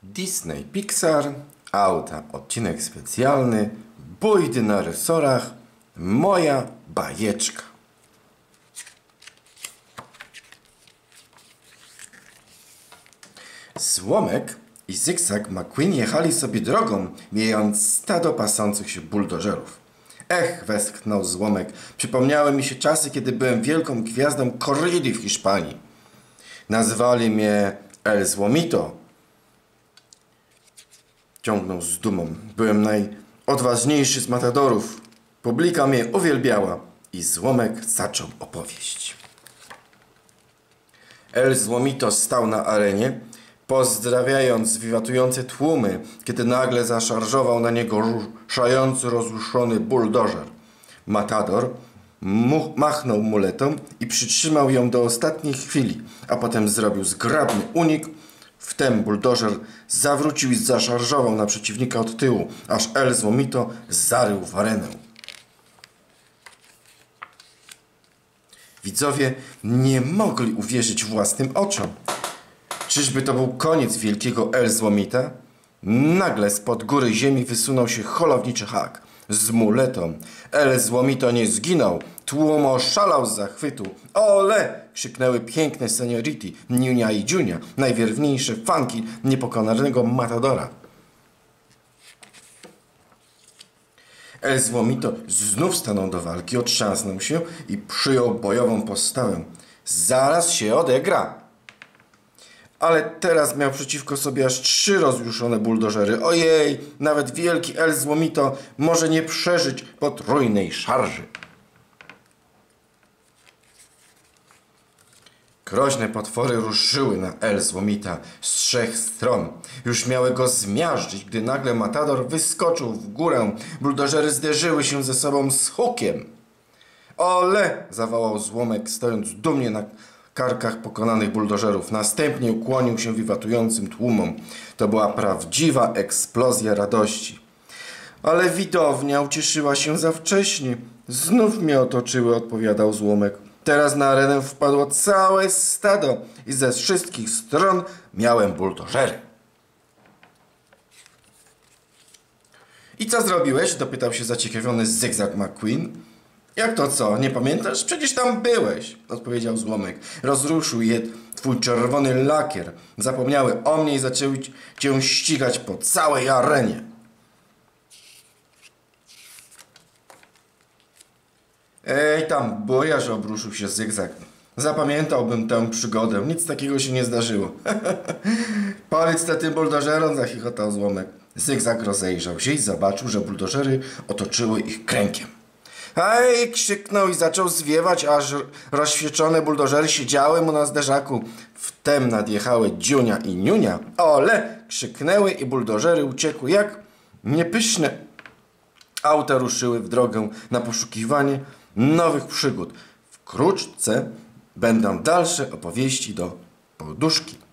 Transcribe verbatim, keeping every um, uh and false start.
Disney Pixar, auta, odcinek specjalny, bójdy na resorach, moja bajeczka. Złomek i Zygzak McQueen jechali sobie drogą, mijając stado pasących się buldożerów. Ech, westchnął Złomek, przypomniały mi się czasy, kiedy byłem wielką gwiazdą korridy w Hiszpanii. Nazwali mnie El Złomito. Ciągnął z dumą. Byłem najodważniejszy z matadorów. Publika mnie uwielbiała i Złomek zaczął opowieść. El Złomito stał na arenie, pozdrawiając wiwatujące tłumy, kiedy nagle zaszarżował na niego ruszający, rozruszony buldożer. Matador mu machnął muletą i przytrzymał ją do ostatniej chwili, a potem zrobił zgrabny unik. Wtem buldożer zawrócił i zaszarżował na przeciwnika od tyłu, aż El Złomito zarył w arenę. Widzowie nie mogli uwierzyć własnym oczom. Czyżby to był koniec wielkiego El Złomita? Nagle spod góry ziemi wysunął się holowniczy hak z muletą. El Złomito nie zginął, tłum oszalał z zachwytu. Ole! Krzyknęły piękne seniority, Niunia i Dziunia, najwierniejsze fanki niepokonanego matadora. El Złomito znów stanął do walki, otrząsnął się i przyjął bojową postawę. Zaraz się odegra! Ale teraz miał przeciwko sobie aż trzy rozjuszone buldożery. Ojej, nawet wielki El Złomito może nie przeżyć potrójnej szarży. Groźne potwory ruszyły na El Złomita z trzech stron. Już miały go zmiażdżyć, gdy nagle matador wyskoczył w górę. Buldożery zderzyły się ze sobą z hukiem. Ole! Zawołał Złomek, stojąc dumnie na karkach pokonanych buldożerów. Następnie ukłonił się wiwatującym tłumom. To była prawdziwa eksplozja radości. Ale widownia ucieszyła się za wcześnie. Znów mnie otoczyły, odpowiadał Złomek. Teraz na arenę wpadło całe stado i ze wszystkich stron miałem buldożery. I co zrobiłeś? Dopytał się zaciekawiony Zygzak McQueen. Jak to co? Nie pamiętasz? Przecież tam byłeś, odpowiedział Złomek. Rozruszył je twój czerwony lakier. Zapomniały o mnie i zaczęły cię ścigać po całej arenie. Ej, tam bojarz, obruszył się Zygzak. Zapamiętałbym tę przygodę. Nic takiego się nie zdarzyło. Powiedz na tym buldożerom, zachichotał Złomek. Zygzak rozejrzał się i zobaczył, że buldożery otoczyły ich kręgiem. Hej! Krzyknął i zaczął zwiewać, aż rozświeczone buldożery siedziały mu na zderzaku. Wtem nadjechały Dziunia i Niunia. Ole! Krzyknęły i buldożery uciekły jak niepyszne. Auta ruszyły w drogę na poszukiwanie nowych przygód. Wkrótce będą dalsze opowieści do poduszki.